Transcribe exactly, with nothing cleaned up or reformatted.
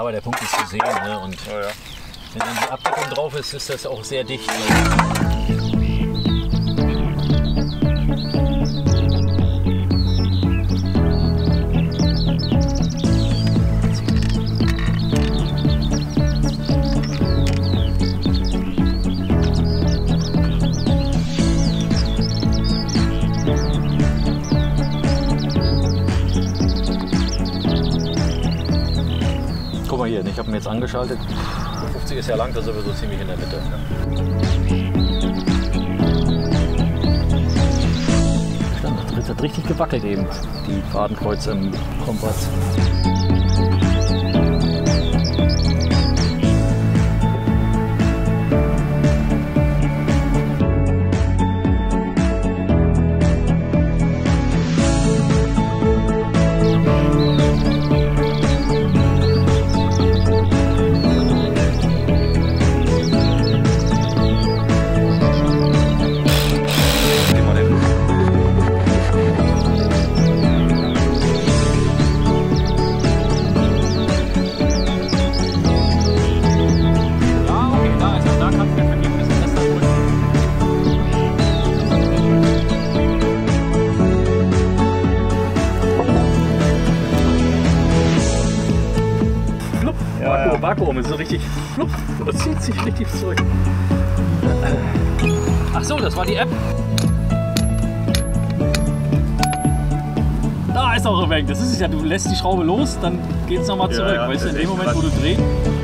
aber der Punkt ist zu sehen. Ne? Und oh, ja. wenn dann die Abdeckung drauf ist, ist das auch sehr dicht. Guck mal hier, ich habe ihn jetzt angeschaltet. fünfzig ist ja lang, da sind wir so ziemlich in der Mitte. Ja. Das hat richtig gewackelt eben, die Fadenkreuze im Kompass. Vakuum, Vakuum ist so richtig flupp, das zieht sich richtig zurück. Ach so, das war die App. Da ist auch weg. Das ist es ja, du lässt die Schraube los, dann geht es nochmal zurück. Ja, ja, weißt du, in dem Moment, wo du drehst.